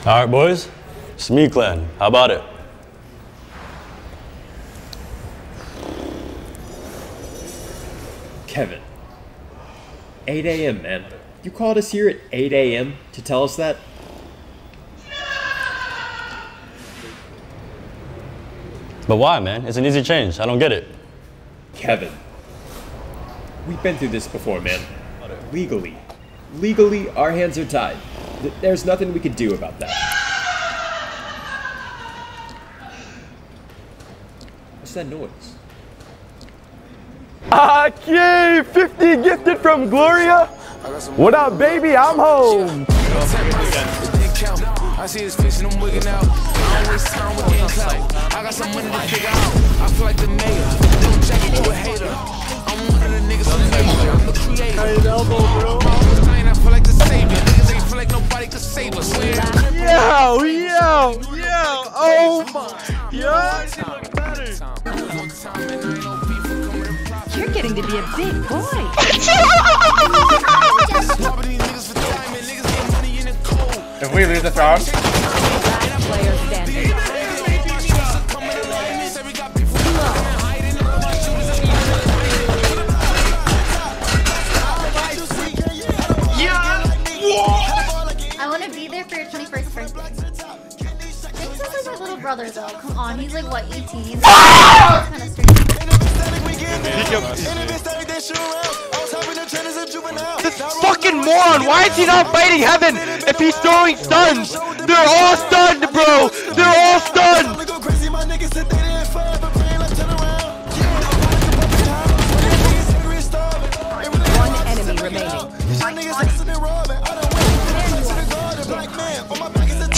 All right, boys. It's me, Clan. How about it? Kevin. 8 a.m., man. You called us here at 8 a.m. to tell us that? But why, man? It's an easy change. I don't get it. Kevin. We've been through this before, man. Legally, our hands are tied. There's nothing we could do about that. What's that noise? Okay, 50 gifted from Gloria. What up, baby? I'm home. I see his face and I'm wigging out. I don't waste time with getting clout. I got some money to figure out. I feel like the mayor. Don't check it to a hater. I'm one of the niggas who made it. I'm the creator. I feel like the savior. Niggas ain't feel like nobody could save us. Yo. Oh my. Yo, she looks better. You're getting to be a big boy. If we lose the throne, Player standing. I want to be there for your 21st birthday. Nick's like my little brother though. Come on, he's like what, 18? He's kind of strict. this fucking moron. Why is he not fighting Heaven if he's throwing stuns? They're all stunned, bro. They're all stunned. One enemy remaining.